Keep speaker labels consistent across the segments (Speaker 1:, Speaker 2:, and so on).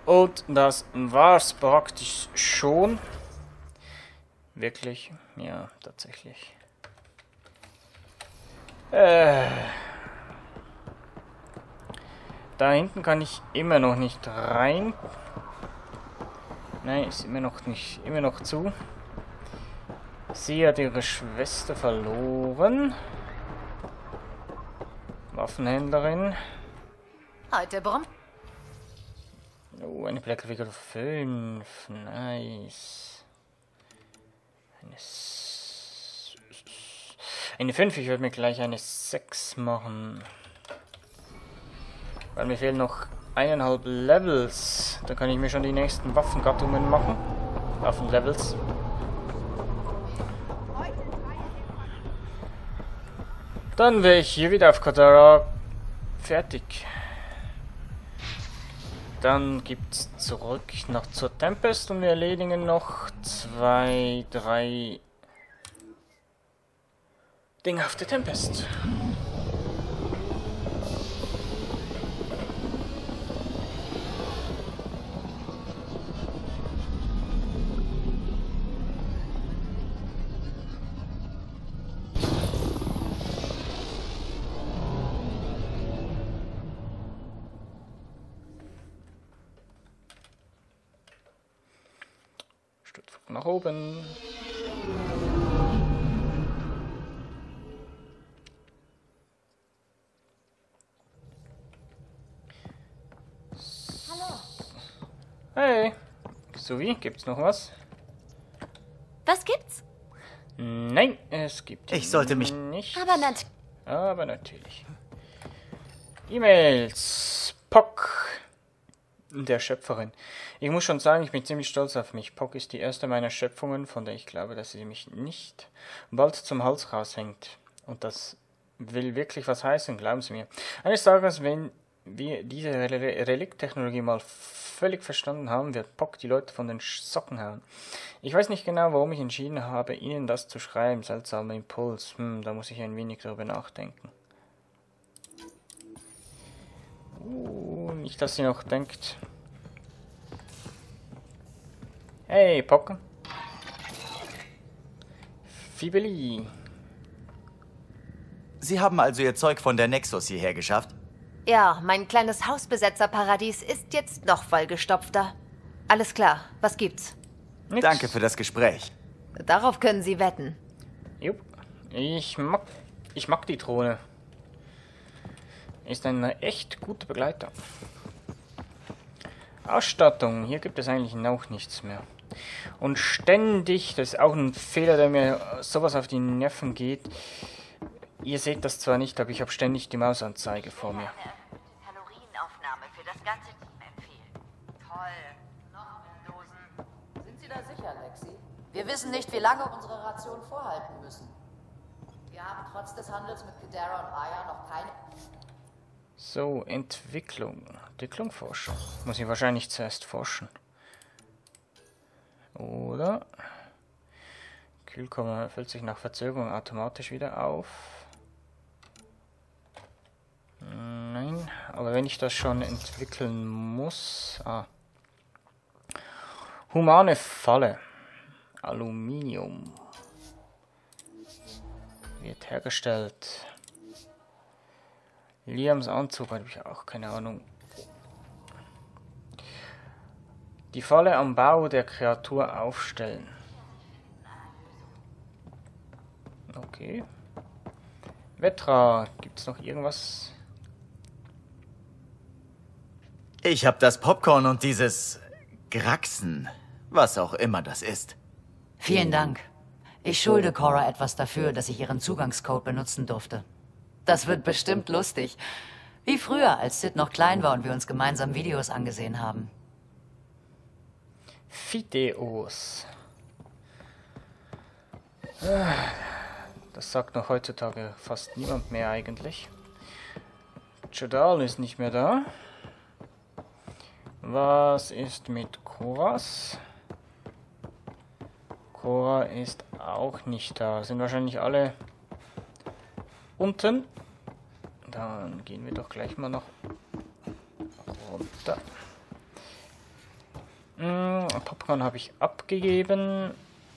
Speaker 1: Und das war's praktisch schon. Wirklich? Ja, tatsächlich. Da hinten kann ich immer noch nicht rein. Nein, ist immer noch zu. Sie hat ihre Schwester verloren. Waffenhändlerin.
Speaker 2: Heute Brumm.
Speaker 1: Oh, eine Blackwickel 5. Nice. Eine 5. Ich würde mir gleich eine 6 machen. Weil mir fehlen noch 1,5 Levels. Da kann ich mir schon die nächsten Waffengattungen machen. Waffenlevels. Dann wäre ich hier wieder auf Kadara fertig. Dann gibt's zurück noch zur Tempest und wir erledigen noch 2, 3 Dinge auf der Tempest. Stutzflug nach oben.
Speaker 2: Hallo.
Speaker 1: Hey, Suvi, gibt's noch was?
Speaker 2: Was gibt's?
Speaker 1: Nein, es gibt
Speaker 3: Ich sollte mich...
Speaker 1: nicht.
Speaker 2: Aber
Speaker 1: natürlich. E-Mails. Pock. Der Schöpferin. Ich muss schon sagen, ich bin ziemlich stolz auf mich. Pock ist die erste meiner Schöpfungen, von der ich glaube, dass sie mich nicht bald zum Hals raushängt. Und das will wirklich was heißen, glauben Sie mir. Eines Tages, wenn wir diese Relikttechnologie mal völlig verstanden haben, wird Pock die Leute von den Socken hauen. Ich weiß nicht genau, warum ich entschieden habe, Ihnen das zu schreiben. Seltsamer Impuls. Da muss ich ein wenig darüber nachdenken. Nicht, dass sie noch denkt. Hey, Pock. Fibeli.
Speaker 3: Sie haben also Ihr Zeug von der Nexus hierher geschafft?
Speaker 2: ja, mein kleines Hausbesetzerparadies ist jetzt noch vollgestopfter. Alles klar, was gibt's?
Speaker 1: Nix.
Speaker 3: Danke für das Gespräch.
Speaker 2: Darauf können Sie wetten.
Speaker 1: Jupp. Ich mag die Drohne. Ist ein echt guter Begleiter. Ausstattung. Hier gibt es eigentlich noch nichts mehr. Und ständig, das ist auch ein Fehler, der mir sowas auf die Nerven geht. Ihr seht das zwar nicht, aber ich habe ständig die Mausanzeige vor mir.
Speaker 4: Kalorienaufnahme für das ganze Team empfehlen. Toll. Noch mehr Dosen.
Speaker 5: Sind Sie da sicher, Lexi? Wir wissen nicht, wie lange unsere Ration vorhalten müssen. Wir haben trotz des Handels mit Kadara und Aya noch keine...
Speaker 1: So, Entwicklung, Forschung. Muss ich wahrscheinlich zuerst forschen. Oder? Kühlkammer füllt sich nach Verzögerung automatisch wieder auf. Nein, aber wenn ich das schon entwickeln muss... Humane Falle. Aluminium. Wird hergestellt. Liams Anzug, habe ich auch keine Ahnung. Die Falle am Bau der Kreatur aufstellen. Okay. Vetra, gibt's noch irgendwas?
Speaker 3: Ich habe das Popcorn und dieses Graxen, was auch immer das ist.
Speaker 6: Vielen Dank. Ich schulde Cora etwas dafür, dass ich ihren Zugangscode benutzen durfte. Das wird bestimmt lustig. Wie früher, als Sid noch klein war und wir uns gemeinsam Videos angesehen haben.
Speaker 1: Videos. Das sagt noch heutzutage fast niemand mehr eigentlich. Jadal ist nicht mehr da. Was ist mit Koras? Cora ist auch nicht da. Sind wahrscheinlich alle unten. Dann gehen wir doch gleich mal noch runter. Popcorn habe ich abgegeben.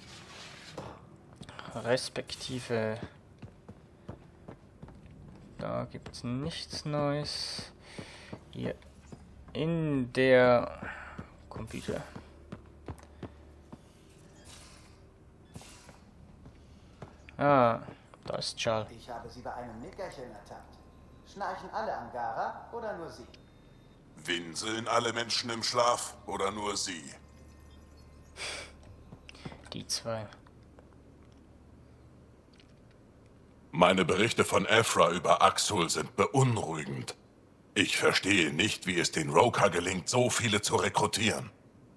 Speaker 1: Respektive... Da gibt es nichts Neues. Hier in der Computer. Ah, da ist Charles.
Speaker 7: Ich habe Sie bei einem Nickerchen ertappt. Schnarchen alle Angara oder nur Sie?
Speaker 8: Winseln alle Menschen im Schlaf oder nur Sie?
Speaker 1: Die zwei.
Speaker 8: Meine Berichte von Ephra über Axul sind beunruhigend. Ich verstehe nicht, wie es den Roka gelingt, so viele zu rekrutieren.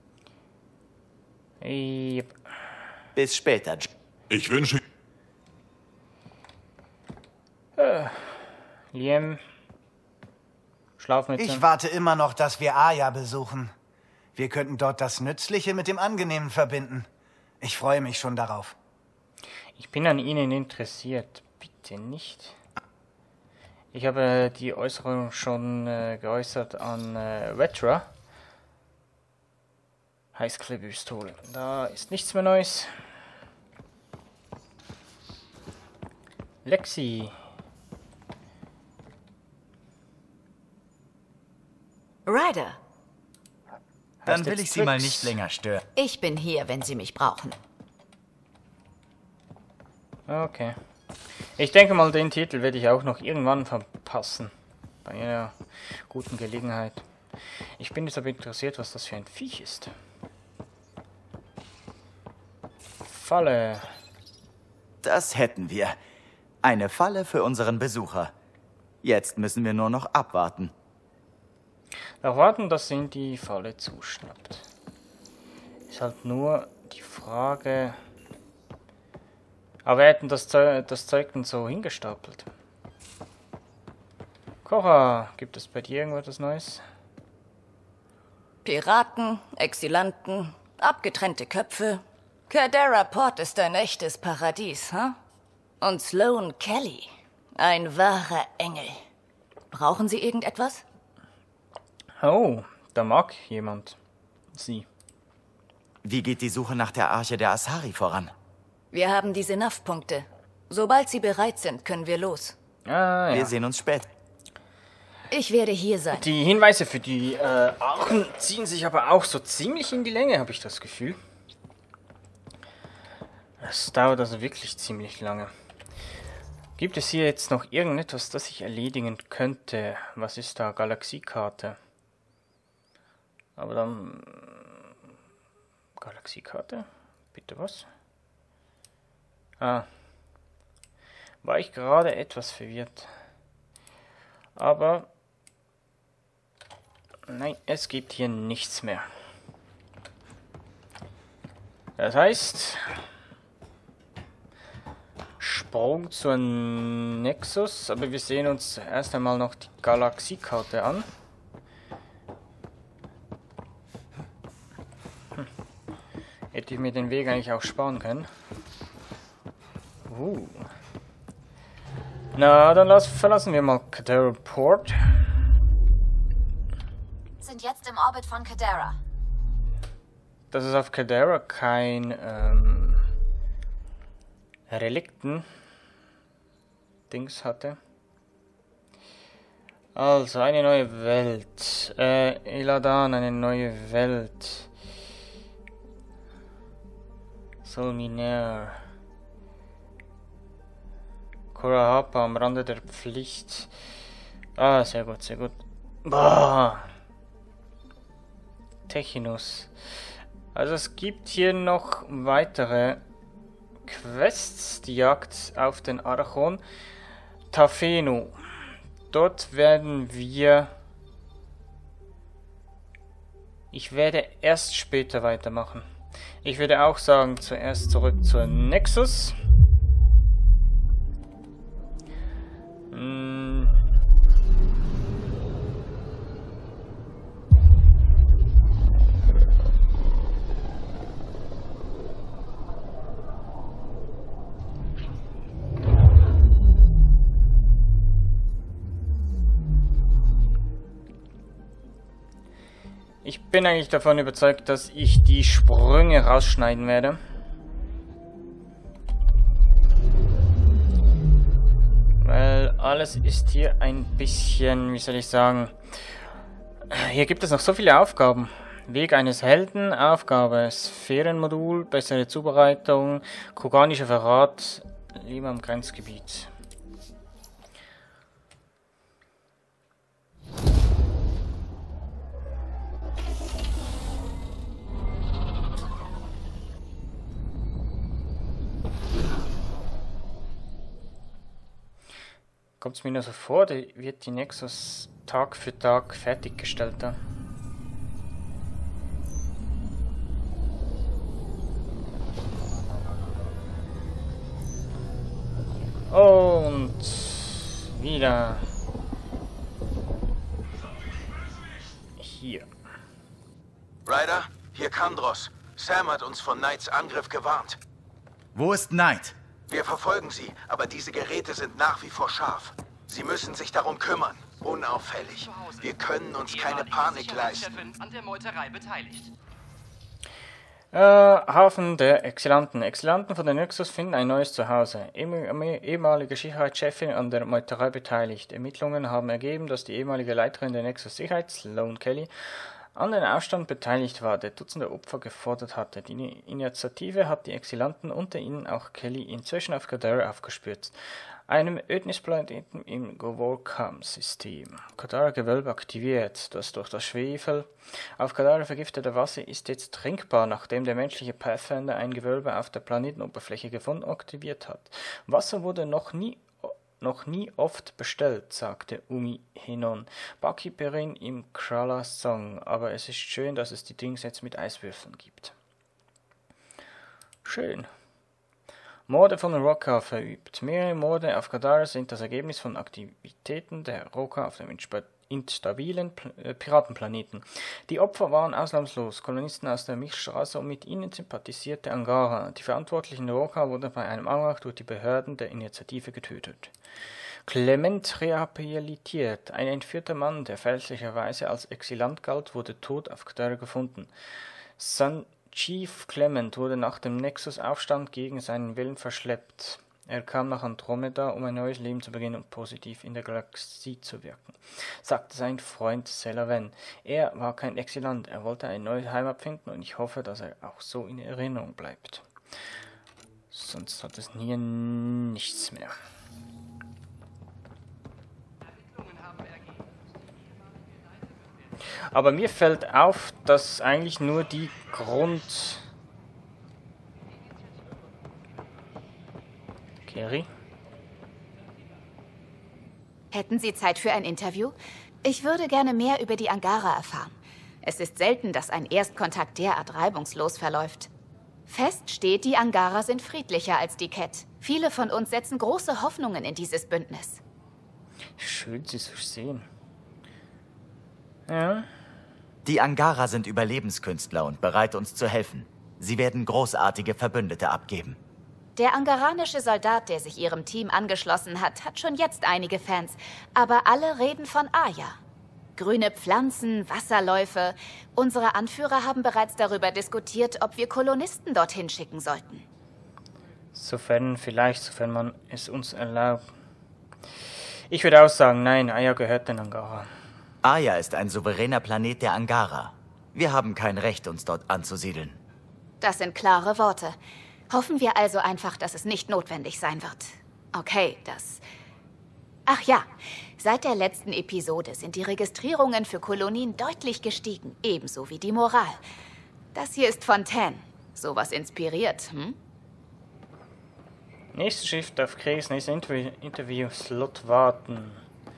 Speaker 1: Yep.
Speaker 3: Bis später.
Speaker 8: Ich wünsche...
Speaker 1: Liam. Schlafmütze.
Speaker 7: Ich warte immer noch, dass wir Aya besuchen. Wir könnten dort das Nützliche mit dem Angenehmen verbinden. Ich freue mich schon darauf.
Speaker 1: Ich bin an Ihnen interessiert. Bitte nicht. Ich habe die Äußerung schon geäußert an Vetra. Heißklebepistole. Da ist nichts mehr Neues. Lexi.
Speaker 9: Ryder,
Speaker 3: Dann
Speaker 1: Heißt
Speaker 3: will
Speaker 1: jetzt
Speaker 3: ich Sie mal
Speaker 1: Trix.
Speaker 3: nicht länger stören.
Speaker 9: ich bin hier, wenn Sie mich brauchen.
Speaker 1: Okay. Ich denke mal, den Titel werde ich auch noch irgendwann verpassen. Bei einer guten Gelegenheit. Ich bin jetzt aber interessiert, was das für ein Viech ist. Falle.
Speaker 3: Das hätten wir. Eine Falle für unseren Besucher. Jetzt müssen wir nur noch abwarten.
Speaker 1: Darauf warten, dass ihn die Falle zuschnappt. Ist halt nur die Frage... Aber wir hätten das Zeug dann so hingestapelt. Cora, gibt es bei dir irgendwas Neues?
Speaker 9: Piraten, Exilanten, abgetrennte Köpfe. Cadera Port ist ein echtes Paradies, hm? Und Sloan Kelly, ein wahrer Engel. Brauchen Sie irgendetwas?
Speaker 1: Oh, da mag jemand sie.
Speaker 3: Wie geht die Suche nach der Arche der Asari voran?
Speaker 9: Wir haben die Senaf-Punkte. Sobald Sie bereit sind, können wir los.
Speaker 1: Ah,
Speaker 3: Wir
Speaker 1: ja.
Speaker 3: sehen uns später.
Speaker 9: Ich werde hier sein.
Speaker 1: Die Hinweise für die Archen ziehen sich aber auch so ziemlich in die Länge, habe ich das Gefühl. Es dauert also wirklich ziemlich lange. Gibt es hier jetzt noch irgendetwas, das ich erledigen könnte? Was ist da? Galaxiekarte. Aber dann... Galaxiekarte? Bitte was? Ah. War ich gerade etwas verwirrt. Aber... Nein, es gibt hier nichts mehr. Das heißt... Sprung zur Nexus, aber wir sehen uns erst einmal noch die Galaxiekarte an. Hätte ich mir den Weg eigentlich auch sparen können. Na, dann verlassen wir mal Cadera Port.
Speaker 2: Sind jetzt im Orbit von Cadera.
Speaker 1: Dass es auf Cadera kein Relikten-Dings hatte. Also, eine neue Welt. Eladan, eine neue Welt. Solminaire. Cora Harper am Rande der Pflicht. Ah, sehr gut, sehr gut. Boah. Techinus. Also es gibt hier noch weitere Quests. Die Jagd auf den Archon. Tafenu. Dort werden wir... Ich werde erst später weitermachen. Ich würde auch sagen, zuerst zurück zur Nexus. Ich bin eigentlich davon überzeugt, dass ich die Sprünge rausschneiden werde. Weil alles ist hier ein bisschen, wie soll ich sagen, hier gibt es noch so viele Aufgaben. Weg eines Helden, Aufgabe, Sphärenmodul, bessere Zubereitung, kroganischer Verrat, Leben am Grenzgebiet. Kommt es mir nur so vor, da wird die Nexus Tag für Tag fertiggestellt. Da. Und wieder hier.
Speaker 10: Ryder, hier Kandros. Sam hat uns von Knights Angriff gewarnt.
Speaker 3: Wo ist Knight?
Speaker 10: Wir verfolgen sie, aber diese Geräte sind nach wie vor scharf. Sie müssen sich darum kümmern. Unauffällig. Wir können uns keine Panik leisten.
Speaker 11: An der Meuterei beteiligt.
Speaker 1: Hafen der Exilanten. Exilanten von der Nexus finden ein neues Zuhause. Ehemalige Sicherheitschefin an der Meuterei beteiligt. Ermittlungen haben ergeben, dass die ehemalige Leiterin der Nexus Sicherheit, Sloan Kelly, an den Aufstand beteiligt war, der Dutzende Opfer gefordert hatte. Die Initiative hat die Exilanten, unter ihnen auch Kelly, inzwischen auf Kadara aufgespürt, einem Ödnisplaneten im Govorkam-System. Kadara-Gewölbe aktiviert. Das durch das Schwefel auf Kadara vergiftete Wasser ist jetzt trinkbar, nachdem der menschliche Pathfinder ein Gewölbe auf der Planetenoberfläche gefunden und aktiviert hat. Wasser wurde noch nie oft bestellt, sagte Umi Henon, Barkeeperin im Krala-Song, aber es ist schön, dass es die Dings jetzt mit Eiswürfeln gibt. Schön. Morde von Roka verübt. Mehrere Morde auf Kadara sind das Ergebnis von Aktivitäten der Roka auf dem instabilen Piratenplaneten. Die Opfer waren ausnahmslos Kolonisten aus der Milchstraße und mit ihnen sympathisierte Angara. Die verantwortlichen Roka wurden bei einem Angriff durch die Behörden der Initiative getötet. Clement rehabilitiert. Ein entführter Mann, der fälschlicherweise als Exilant galt, wurde tot auf Kadara gefunden. Chief Clement wurde nach dem Nexus-Aufstand gegen seinen Willen verschleppt. Er kam nach Andromeda, um ein neues Leben zu beginnen und positiv in der Galaxie zu wirken, sagte sein Freund Selaven. Er war kein Exilant, er wollte eine neue Heimat finden und ich hoffe, dass er auch so in Erinnerung bleibt. Sonst hat es hier nichts mehr. Aber mir fällt auf, dass eigentlich nur die Kerry?
Speaker 12: Hätten Sie Zeit für ein Interview? Ich würde gerne mehr über die Angara erfahren. Es ist selten, dass ein Erstkontakt derart reibungslos verläuft. Fest steht, die Angara sind friedlicher als die Kett. Viele von uns setzen große Hoffnungen in dieses Bündnis.
Speaker 1: Schön, Sie zu sehen. Ja.
Speaker 3: Die Angara sind Überlebenskünstler und bereit, uns zu helfen. Sie werden großartige Verbündete abgeben.
Speaker 12: Der angaranische Soldat, der sich ihrem Team angeschlossen hat, hat schon jetzt einige Fans. Aber alle reden von Aya. Grüne Pflanzen, Wasserläufe. Unsere Anführer haben bereits darüber diskutiert, ob wir Kolonisten dorthin schicken sollten.
Speaker 1: Sofern man es uns erlaubt. Ich würde auch sagen, nein, Aya gehört den Angara.
Speaker 3: Aya ist ein souveräner Planet der Angara. Wir haben kein Recht, uns dort anzusiedeln.
Speaker 12: Das sind klare Worte. Hoffen wir also einfach, dass es nicht notwendig sein wird. Okay, Ach ja, seit der letzten Episode sind die Registrierungen für Kolonien deutlich gestiegen, ebenso wie die Moral. Das hier ist Fontaine. Sowas inspiriert, hm?
Speaker 1: Nächstes Schiff darf Chris nächstes Interview-Slot warten.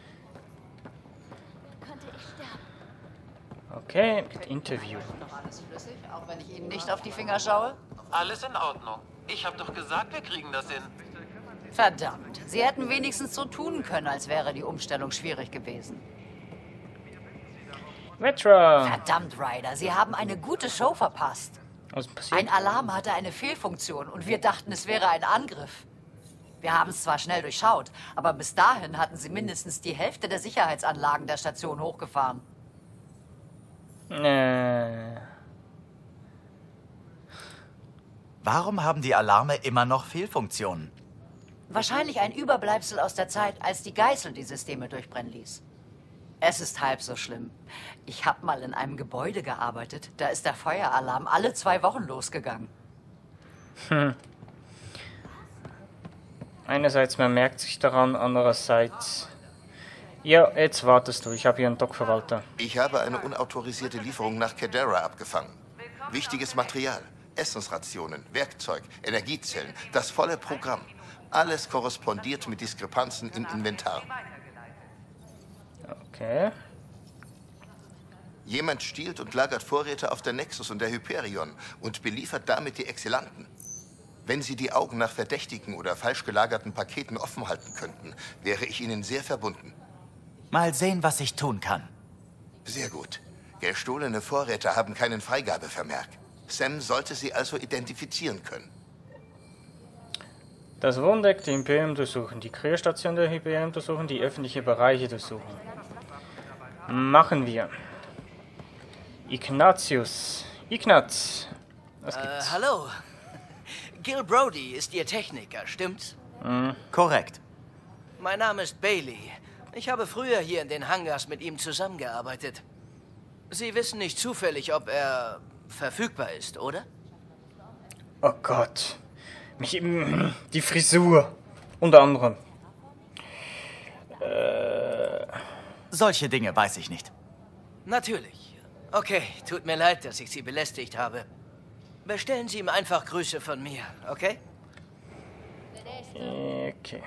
Speaker 1: Okay, Interview.
Speaker 6: Noch alles flüssig, auch wenn ich Ihnen nicht auf die Finger schaue?
Speaker 11: Alles in Ordnung. Ich habe doch gesagt, wir kriegen das hin.
Speaker 6: Verdammt, Sie hätten wenigstens so tun können, als wäre die Umstellung schwierig gewesen.
Speaker 1: Metra!
Speaker 6: Verdammt, Ryder, Sie haben eine gute Show verpasst.
Speaker 1: Was ist passiert?
Speaker 6: Ein Alarm hatte eine Fehlfunktion und wir dachten, es wäre ein Angriff. Wir haben es zwar schnell durchschaut, aber bis dahin hatten Sie mindestens die Hälfte der Sicherheitsanlagen der Station hochgefahren.
Speaker 3: Warum haben die Alarme immer noch Fehlfunktionen?
Speaker 6: Wahrscheinlich ein Überbleibsel aus der Zeit, als die Geißel die Systeme durchbrennen ließ. Es ist halb so schlimm. Ich habe mal in einem Gebäude gearbeitet. Da ist der Feueralarm alle 2 Wochen losgegangen.
Speaker 1: Einerseits, man merkt sich daran, andererseits... Ja, jetzt wartest du. Ich habe hier einen Dockverwalter.
Speaker 13: Ich habe eine unautorisierte Lieferung nach Cadera abgefangen. Wichtiges Material, Essensrationen, Werkzeug, Energiezellen, das volle Programm. Alles korrespondiert mit Diskrepanzen im Inventar.
Speaker 1: Okay.
Speaker 13: Jemand stiehlt und lagert Vorräte auf der Nexus und der Hyperion und beliefert damit die Exzellenten. Wenn Sie die Augen nach verdächtigen oder falsch gelagerten Paketen offen halten könnten, wäre ich Ihnen sehr verbunden.
Speaker 3: Mal sehen, was ich tun kann.
Speaker 13: Sehr gut. Gestohlene Vorräte haben keinen Freigabevermerk. Sam sollte sie also identifizieren können.
Speaker 1: Das Wohndeck der Imperium durchsuchen, die Kriegstation der Imperium durchsuchen, die öffentlichen Bereiche durchsuchen. Machen wir. Ignatius. Ignaz. Was gibt's?
Speaker 14: Hallo. Gil Brody ist Ihr Techniker, stimmt's?
Speaker 3: Korrekt.
Speaker 14: Mein Name ist Bailey. Ich habe früher hier in den Hangars mit ihm zusammengearbeitet. Sie wissen nicht zufällig, ob er verfügbar ist, oder?
Speaker 1: Oh Gott. Die Frisur. Unter anderem.
Speaker 3: Solche Dinge weiß ich nicht.
Speaker 14: Natürlich. Okay, tut mir leid, dass ich Sie belästigt habe. Bestellen Sie ihm einfach Grüße von mir, okay?
Speaker 1: Okay.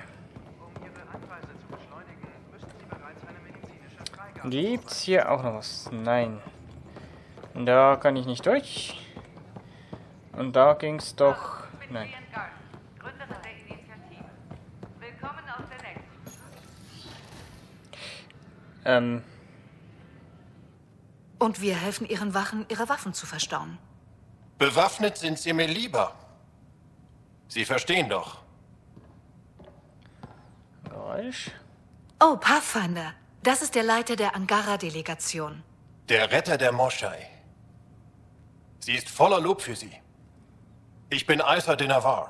Speaker 1: Gibt's hier auch noch was? Nein. Da kann ich nicht durch. Und da ging's doch... Nein.
Speaker 15: Und wir helfen Ihren Wachen, ihre Waffen zu verstauen.
Speaker 11: Bewaffnet sind Sie mir lieber. Sie verstehen doch.
Speaker 1: Geräusch.
Speaker 15: Oh, Pathfinder. Das ist der Leiter der Angara-Delegation.
Speaker 11: Der Retter der Moschei. Sie ist voller Lob für Sie. Ich bin Aisha de Navarre.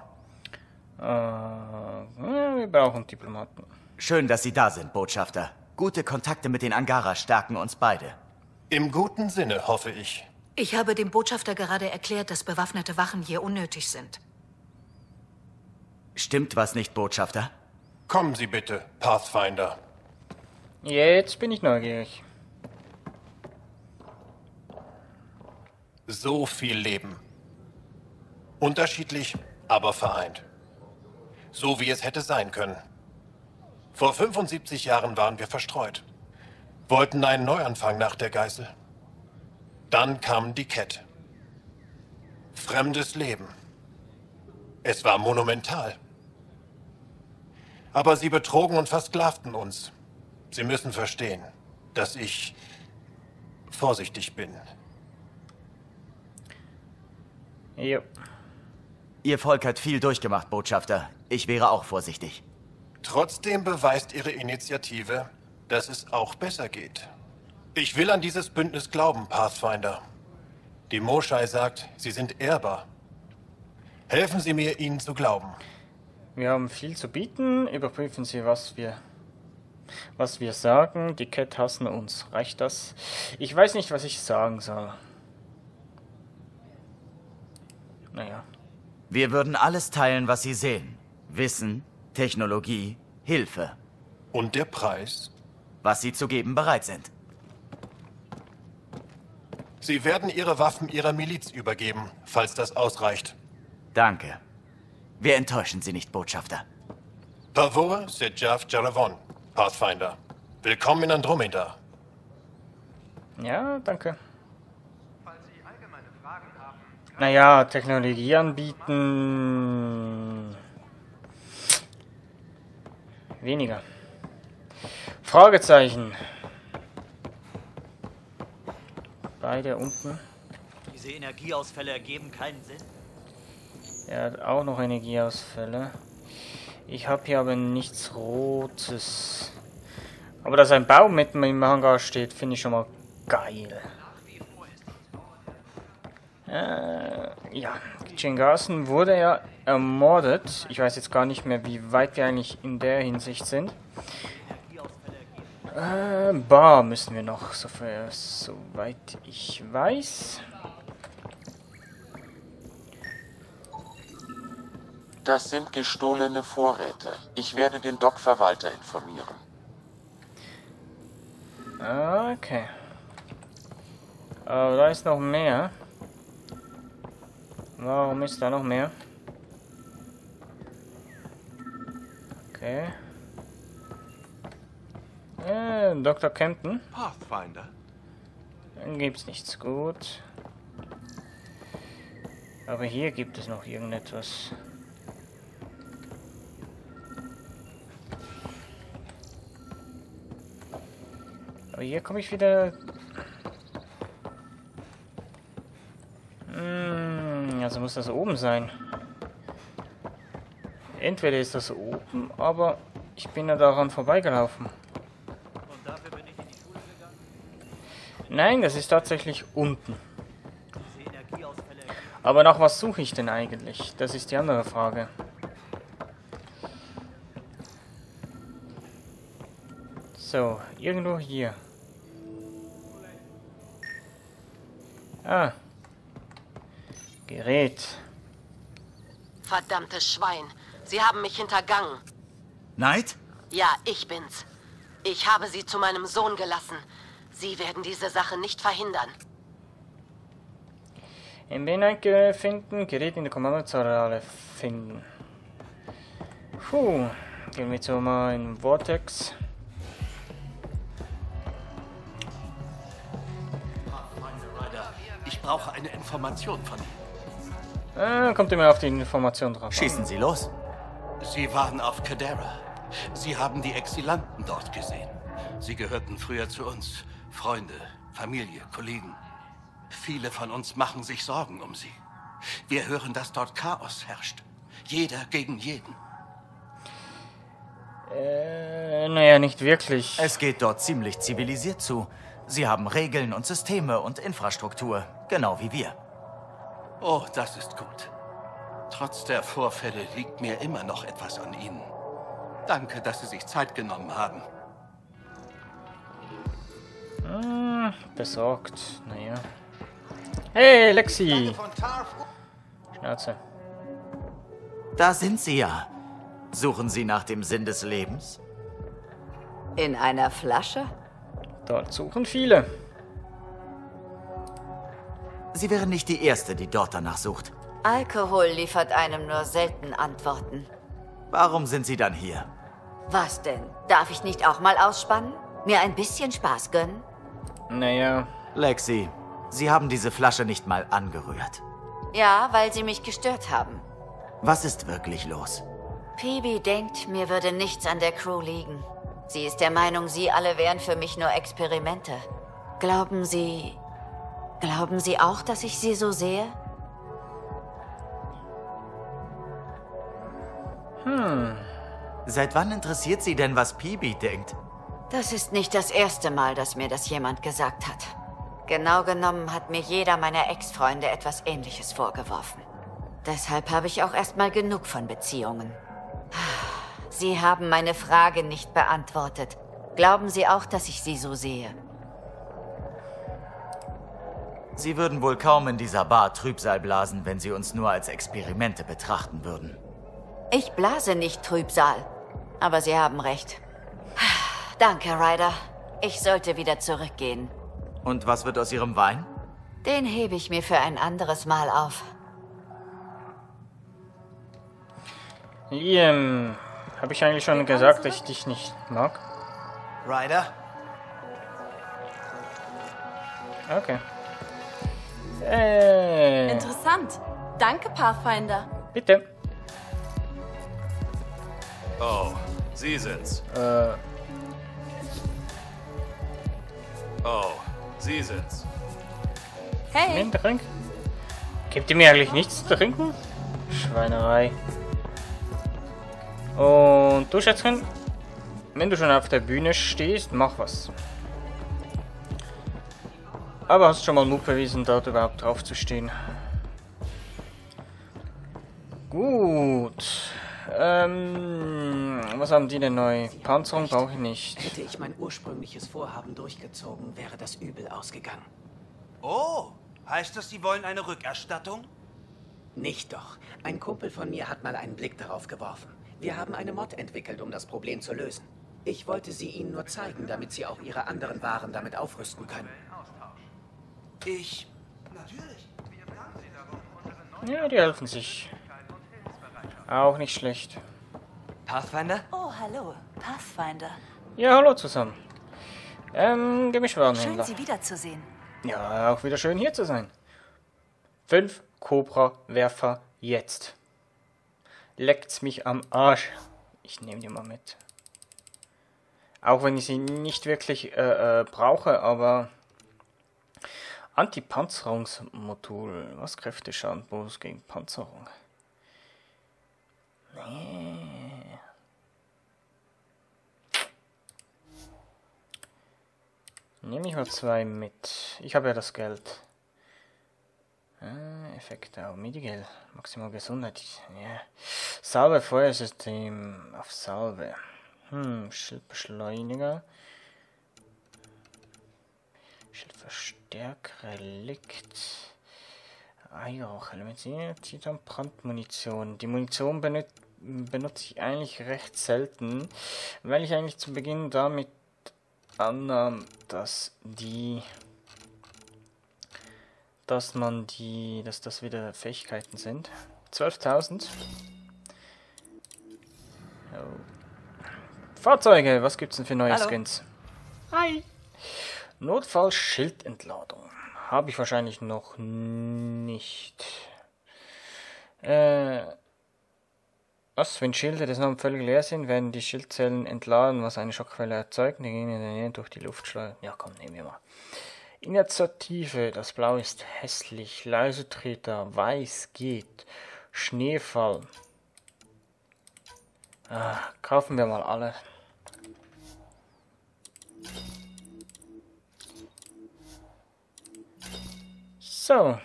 Speaker 1: Wir brauchen Diplomaten.
Speaker 3: Schön, dass Sie da sind, Botschafter. Gute Kontakte mit den Angara stärken uns beide.
Speaker 11: Im guten Sinne, hoffe ich.
Speaker 15: Ich habe dem Botschafter gerade erklärt, dass bewaffnete Wachen hier unnötig sind.
Speaker 3: Stimmt was nicht, Botschafter?
Speaker 11: Kommen Sie bitte, Pathfinder.
Speaker 1: Jetzt bin ich neugierig.
Speaker 11: So viel Leben. Unterschiedlich, aber vereint. So wie es hätte sein können. Vor 75 Jahren waren wir verstreut. Wollten einen Neuanfang nach der Geißel. Dann kam die Kett. Fremdes Leben. Es war monumental. Aber sie betrogen und versklavten uns. Sie müssen verstehen, dass ich vorsichtig bin.
Speaker 1: Jo.
Speaker 3: Ihr Volk hat viel durchgemacht, Botschafter. Ich wäre auch vorsichtig.
Speaker 11: Trotzdem beweist Ihre Initiative, dass es auch besser geht. Ich will an dieses Bündnis glauben, Pathfinder. Die Moschei sagt, Sie sind ehrbar. Helfen Sie mir, ihnen zu glauben.
Speaker 1: Wir haben viel zu bieten. Überprüfen Sie, was wir sagen. Die Cat hassen uns. Reicht das? Ich weiß nicht, was ich sagen soll. Naja.
Speaker 3: Wir würden alles teilen, was Sie sehen. Wissen, Technologie, Hilfe.
Speaker 11: Und der Preis?
Speaker 3: Was Sie zu geben bereit sind.
Speaker 11: Sie werden Ihre Waffen Ihrer Miliz übergeben, falls das ausreicht.
Speaker 3: Danke. Wir enttäuschen Sie nicht, Botschafter.
Speaker 11: Pavor Sejav Jaravon, Pathfinder. Willkommen in Andromeda.
Speaker 1: Ja, danke. Naja, Technologie anbieten... Weniger. Fragezeichen. Beide unten.
Speaker 16: Diese Energieausfälle ergeben keinen Sinn.
Speaker 1: Er hat auch noch Energieausfälle. Ich habe hier aber nichts Rotes. Aber dass ein Baum mitten im Hangar steht, finde ich schon mal geil. Ja, Jane Garson wurde ja ermordet. Ich weiß jetzt gar nicht mehr, wie weit wir eigentlich in der Hinsicht sind. Bar müssen wir noch, soweit ich weiß.
Speaker 17: Das sind gestohlene Vorräte. Ich werde den Dockverwalter informieren.
Speaker 1: Okay. Aber da ist noch mehr. Warum ist da noch mehr? Okay. Dr. Campton.
Speaker 18: Pathfinder.
Speaker 1: Dann gibt's nichts. Gut. Aber hier gibt es noch irgendetwas. Aber hier komme ich wieder... Also muss das oben sein. Entweder ist das oben, aber ich bin ja daran vorbeigelaufen. Nein, das ist tatsächlich unten. Aber nach was suche ich denn eigentlich? Das ist die andere Frage. So, irgendwo hier. Ah. Gerät.
Speaker 19: Verdammtes Schwein. Sie haben mich hintergangen.
Speaker 3: Knight?
Speaker 19: Ja, ich bin's. Ich habe sie zu meinem Sohn gelassen. Sie werden diese Sache nicht verhindern.
Speaker 1: MB-Knight finden, Gerät in der Kommandozentrale finden. Puh. Gehen wir jetzt mal in Vortex.
Speaker 18: Ich brauche eine Information von Ihnen.
Speaker 1: Kommt immer auf die Information drauf.
Speaker 3: Schießen Sie los.
Speaker 18: Sie waren auf Cadera. Sie haben die Exilanten dort gesehen. Sie gehörten früher zu uns. Freunde, Familie, Kollegen. Viele von uns machen sich Sorgen um sie. Wir hören, dass dort Chaos herrscht. Jeder gegen jeden.
Speaker 1: Naja, nicht wirklich.
Speaker 3: Es geht dort ziemlich zivilisiert zu. Sie haben Regeln und Systeme und Infrastruktur, genau wie wir.
Speaker 18: Oh, das ist gut. Trotz der Vorfälle liegt mir immer noch etwas an Ihnen. Danke, dass Sie sich Zeit genommen haben.
Speaker 1: Besorgt, naja. Hey, Lexi! Schnauze.
Speaker 3: Da sind Sie ja. Suchen Sie nach dem Sinn des Lebens?
Speaker 9: In einer Flasche?
Speaker 1: Dort suchen viele.
Speaker 3: Sie wären nicht die Erste, die dort danach sucht.
Speaker 9: Alkohol liefert einem nur selten Antworten.
Speaker 3: Warum sind Sie dann hier?
Speaker 9: Was denn? Darf ich nicht auch mal ausspannen? Mir ein bisschen Spaß gönnen?
Speaker 1: Naja.
Speaker 3: Lexi, Sie haben diese Flasche nicht mal angerührt.
Speaker 9: Ja, weil Sie mich gestört haben.
Speaker 3: Was ist wirklich los?
Speaker 9: Peebee denkt, mir würde nichts an der Crew liegen. Sie ist der Meinung, Sie alle wären für mich nur Experimente. Glauben Sie auch, dass ich Sie so sehe?
Speaker 3: Seit wann interessiert Sie denn, was Peebee denkt?
Speaker 9: Das ist nicht das erste Mal, dass mir das jemand gesagt hat. Genau genommen hat mir jeder meiner Ex-Freunde etwas Ähnliches vorgeworfen. Deshalb habe ich auch erstmal genug von Beziehungen. Sie haben meine Frage nicht beantwortet. Glauben Sie auch, dass ich Sie so sehe?
Speaker 3: Sie würden wohl kaum in dieser Bar Trübsal blasen, wenn Sie uns nur als Experimente betrachten würden.
Speaker 9: Ich blase nicht Trübsal. Aber Sie haben recht. Danke, Ryder. Ich sollte wieder zurückgehen.
Speaker 3: Und was wird aus Ihrem Wein?
Speaker 9: Den hebe ich mir für ein anderes Mal auf.
Speaker 1: Liam, habe ich eigentlich schon gesagt, dass ich dich nicht mag?
Speaker 7: Ryder?
Speaker 1: Okay.
Speaker 20: Interessant. Danke, Pathfinder.
Speaker 1: Bitte.
Speaker 21: Oh, Sie sind's. Oh, Sie sind's.
Speaker 20: Hey.
Speaker 1: Einen Trink? Gibt ihr mir eigentlich nichts zu trinken? Schweinerei. Und du, Schätzchen, wenn du schon auf der Bühne stehst, mach was. Aber hast schon mal Mut bewiesen, dort überhaupt drauf zu stehen. Gut. Was haben die denn neu? Panzerung brauche ich nicht.
Speaker 4: Hätte ich mein ursprüngliches Vorhaben durchgezogen, wäre das übel ausgegangen.
Speaker 22: Oh, heißt das, Sie wollen eine Rückerstattung?
Speaker 4: Nicht doch. Ein Kumpel von mir hat mal einen Blick darauf geworfen. Wir haben eine Mod entwickelt, um das Problem zu lösen. Ich wollte sie Ihnen nur zeigen, damit Sie auch Ihre anderen Waren damit aufrüsten können.
Speaker 22: Natürlich.
Speaker 1: Ja, die helfen sich. Auch nicht schlecht.
Speaker 6: Pathfinder?
Speaker 23: Oh, hallo. Pathfinder.
Speaker 1: Ja, hallo zusammen.
Speaker 23: Schön,
Speaker 1: Gemischwarenhändler.
Speaker 23: Sie wiederzusehen.
Speaker 1: Ja, auch wieder schön hier zu sein. 5 Cobra-Werfer jetzt. Leckt's mich am Arsch. Ich nehme die mal mit. Auch wenn ich sie nicht wirklich brauche, aber... Anti-Panzerungsmodul. Was Kräfteschadenbonus gegen Panzerung? Nee. Nehme ich mal 2 mit. Ich habe ja das Geld. Effekte auf Medigel. Maximal Gesundheit. Ja. Salve, Feuersystem auf Salve. Schildbeschleuniger. Schildverstärker, Relikt. Eierauch, Element, Titan, Brandmunition. Die Munition benutze ich eigentlich recht selten, weil ich eigentlich zu Beginn damit annahm, dass das wieder Fähigkeiten sind. 12.000. Oh. Fahrzeuge, was gibt's denn für neue Skins? Hi. Notfall-Schildentladung. Habe ich wahrscheinlich noch nicht. Was? Wenn Schilde des Namen völlig leer sind, werden die Schildzellen entladen, was eine Schockwelle erzeugt. Die gehen in der Nähe durch die Luft schleudern. Ja, komm, nehmen wir mal. Initiative. Das Blau ist hässlich. Leisetreter. Weiß geht. Schneefall. Kaufen wir mal alle. So.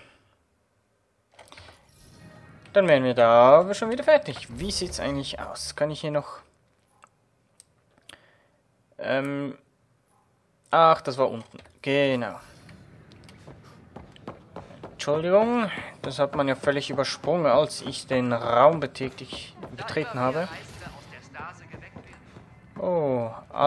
Speaker 1: Dann wären wir da aber schon wieder fertig. Wie sieht's eigentlich aus? Kann ich hier noch... Ach, das war unten. Genau. Entschuldigung, das hat man ja völlig übersprungen, als ich den Raum betreten habe. Oh,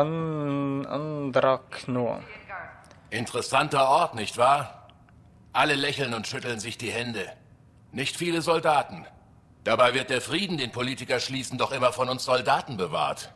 Speaker 1: Andraknor.
Speaker 21: Interessanter Ort, nicht wahr? Alle lächeln und schütteln sich die Hände. Nicht viele Soldaten. Dabei wird der Frieden, den Politiker schließen, doch immer von uns Soldaten bewahrt.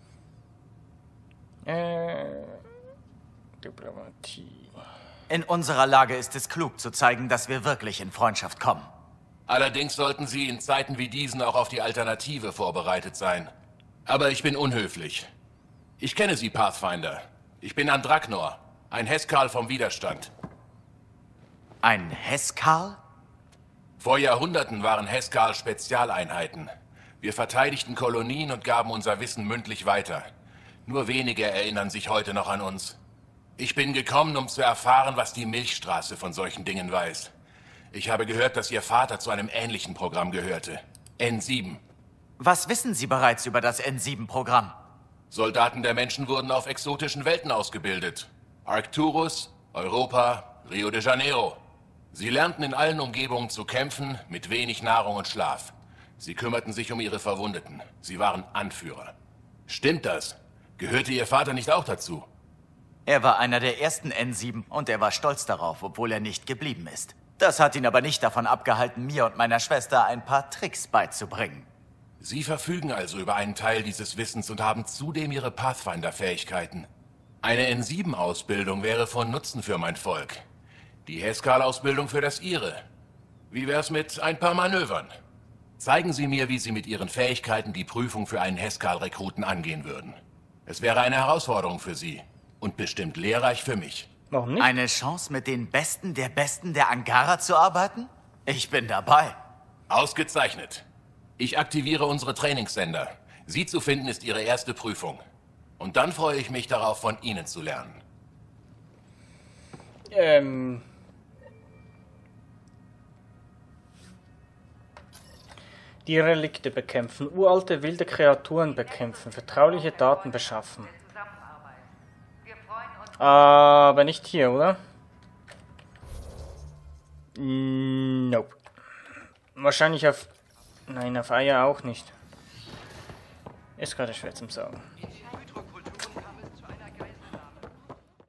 Speaker 1: Diplomatie.
Speaker 3: In unserer Lage ist es klug zu zeigen, dass wir wirklich in Freundschaft kommen.
Speaker 21: Allerdings sollten Sie in Zeiten wie diesen auch auf die Alternative vorbereitet sein. Aber ich bin unhöflich. Ich kenne Sie, Pathfinder. Ich bin Andraknor, ein Heskal vom Widerstand.
Speaker 3: Ein Heskal?
Speaker 21: Vor Jahrhunderten waren Heskal Spezialeinheiten. Wir verteidigten Kolonien und gaben unser Wissen mündlich weiter. Nur wenige erinnern sich heute noch an uns. Ich bin gekommen, um zu erfahren, was die Milchstraße von solchen Dingen weiß. Ich habe gehört, dass Ihr Vater zu einem ähnlichen Programm gehörte. N7.
Speaker 3: Was wissen Sie bereits über das N7-Programm?
Speaker 21: Soldaten der Menschen wurden auf exotischen Welten ausgebildet. Arcturus, Europa, Rio de Janeiro. Sie lernten in allen Umgebungen zu kämpfen, mit wenig Nahrung und Schlaf. Sie kümmerten sich um ihre Verwundeten. Sie waren Anführer. Stimmt das? Gehörte Ihr Vater nicht auch dazu?
Speaker 3: Er war einer der ersten N7 und er war stolz darauf, obwohl er nicht geblieben ist. Das hat ihn aber nicht davon abgehalten, mir und meiner Schwester ein paar Tricks beizubringen.
Speaker 21: Sie verfügen also über einen Teil dieses Wissens und haben zudem Ihre Pathfinder-Fähigkeiten. Eine N7-Ausbildung wäre von Nutzen für mein Volk. Die Heskal-Ausbildung für das Ihre. Wie wär's mit ein paar Manövern? Zeigen Sie mir, wie Sie mit Ihren Fähigkeiten die Prüfung für einen Heskal-Rekruten angehen würden. Es wäre eine Herausforderung für Sie. Und bestimmt lehrreich für mich.
Speaker 1: Warum nicht?
Speaker 3: Eine Chance, mit den Besten der Angara zu arbeiten? Ich bin dabei.
Speaker 21: Ausgezeichnet. Ich aktiviere unsere Trainingssender. Sie zu finden ist Ihre erste Prüfung. Und dann freue ich mich darauf, von Ihnen zu lernen.
Speaker 1: Die Relikte bekämpfen, uralte wilde Kreaturen bekämpfen, vertrauliche Daten beschaffen. Aber nicht hier, oder? Nope. Wahrscheinlich auf... Nein, auf Eier auch nicht. Ist gerade schwer zum Sagen.